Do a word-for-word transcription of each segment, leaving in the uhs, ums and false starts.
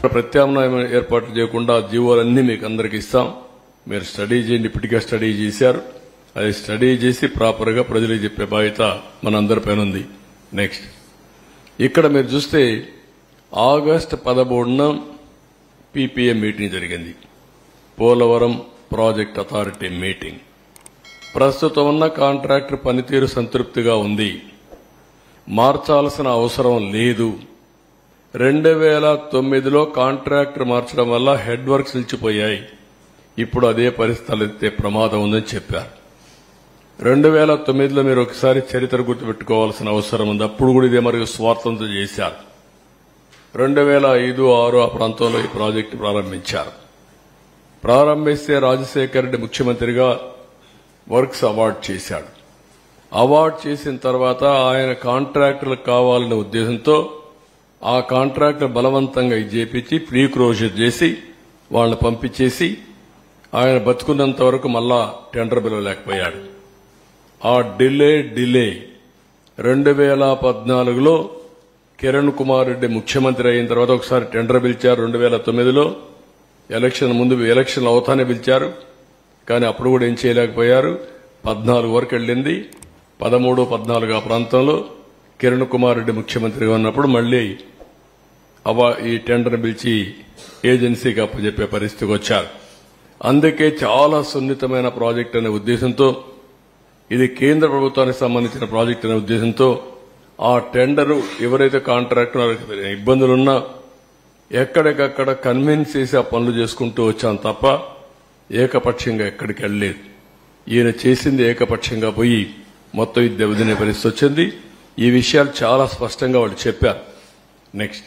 ప్రత్యామ్నాయం ఏర్పాటు చేయకుండా జీవోలన్నీ మీకు అందరికి ఇస్తాం. మీరు స్టడీ చేయండి. ఇప్పటికే స్టడీ చేశారు. అది స్టడీ చేసి ప్రాపర్ గా ప్రజలకు చెప్పే బాధ్యత మనందరిపైన ఉంది. నెక్స్ట్ ఇక్కడ మీరు చూస్తే ఆగస్టు పదమూడున పీపీఏ మీటింగ్ జరిగింది. Polavaram project authority meeting. ప్రస్తుతం ఉన్న కాంట్రాక్టర్ పనితీరు సంతృప్తిగా ఉంది. మార్చాల్సిన అవసరం లేదు. రెండు వేల తొమ్మిదిలో కాంట్రాక్టర్ మార్చడం వల్ల హెడ్ వర్క్స్ నిలిచిపోయాయి. ఇప్పుడు అదే పరిస్థితులు ఎత్తే ప్రమాదం ఉందని చెప్పారు. రెండు వేల తొమ్మిదిలో మీరు ఒకసారి చరిత్ర గుర్తుపెట్టుకోవాల్సిన అవసరం ఉంది. అప్పుడు కూడా ఇదే మరియు స్వార్థంతో చేశారు. రెండు వేల ఐదు ఆరు ఆ ప్రాంతంలో ఈ ప్రాజెక్టు ప్రారంభించారు. ప్రారంభిస్తే రాజశేఖర్ రెడ్డి ముఖ్యమంత్రిగా వర్క్స్ అవార్డు చేశాడు. అవార్డు చేసిన తర్వాత ఆయన కాంట్రాక్టర్లకు కావాలనే ఉద్దేశంతో ఆ కాంట్రాక్టర్ బలవంతంగా ఇది చేపించి ప్రీ క్లోజర్ చేసి వాళ్ళని పంపించేసి ఆయన బతుకున్నంత వరకు మళ్ళా టెండర్ పిలవలేకపోయాడు. ఆ డిలే డిలే రెండు వేల పద్నాలుగులో కిరణ్ కుమార్ రెడ్డి ముఖ్యమంత్రి అయిన తర్వాత ఒకసారి టెండర్ పిలిచారు. రెండు వేల తొమ్మిదిలో ఎలక్షన్ ముందు ఎలక్షన్ అవుతానే పిలిచారు. కానీ అప్పుడు కూడా ఏం చేయలేకపోయారు. పద్నాలుగు వరకు వెళ్ళింది. పదమూడు పద్నాలుగు ఆ ప్రాంతంలో కిరణ్ కుమార్ రెడ్డి ముఖ్యమంత్రిగా ఉన్నప్పుడు మళ్లీ అవా ఈ టెండర్ పిలిచి ఏజెన్సీకి అప్పచెప్పే పరిస్థితికి వచ్చారు. అందుకే చాలా సున్నితమైన ప్రాజెక్టు అనే ఉద్దేశంతో, ఇది కేంద్ర ప్రభుత్వానికి సంబంధించిన ప్రాజెక్టు అనే ఉద్దేశంతో ఆ టెండరు ఎవరైతే కాంట్రాక్టర్ ఇబ్బందులున్నా ఎక్కడికక్కడ కన్విన్స్ చేసి ఆ పనులు చేసుకుంటూ వచ్చాం తప్ప ఏకపక్షంగా ఎక్కడికి వెళ్లలేదు. ఈయన చేసింది ఏకపక్షంగా పోయి మొత్తం ఇది దెబ్బతినే పరిస్థితి వచ్చింది. ఈ విషయాలు చాలా స్పష్టంగా వాళ్ళు చెప్పారు. నెక్స్ట్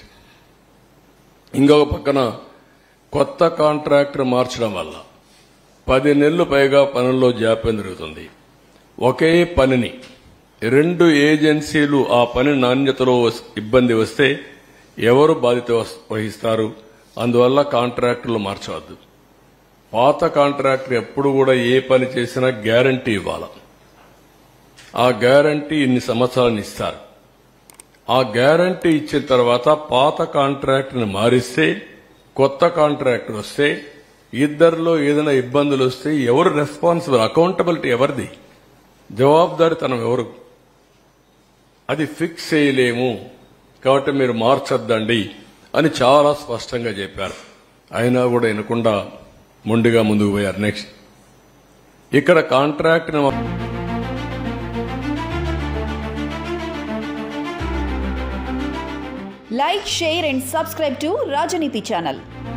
ఇంకొక పక్కన కొత్త కాంట్రాక్టర్ మార్చడం వల్ల పది నెలలు పైగా పనుల్లో జాప్యం జరుగుతుంది. ఒకే పనిని రెండు ఏజెన్సీలు ఆ పని నాణ్యతలో ఇబ్బంది వస్తే ఎవరు బాధ్యత వహిస్తారు? అందువల్ల కాంట్రాక్టర్లు మార్చవద్దు. పాత కాంట్రాక్టర్ ఎప్పుడు కూడా ఏ పని చేసినా గ్యారంటీ ఇవ్వాలి. ఆ గ్యారంటీ ఇన్ని సంవత్సరాలను ఇస్తారు. ఆ గ్యారంటీ ఇచ్చిన తర్వాత పాత కాంట్రాక్టర్ని మారిస్తే కొత్త కాంట్రాక్టర్ వస్తే ఇద్దరిలో ఏదైనా ఇబ్బందులు వస్తే ఎవరు రెస్పాన్సిబుల్? అకౌంటబిలిటీ ఎవరిది? జవాబుదారీతనం ఎవరు? అది ఫిక్స్ చేయలేము. కాబట్టి మీరు మార్చొద్దండి అని చాలా స్పష్టంగా చెప్పారు. అయినా కూడా వినకుండా మొండిగా ముందుకు పోయారు. నెక్స్ట్ ఇక్కడ contract Like, share and subscribe to Rajaniti channel.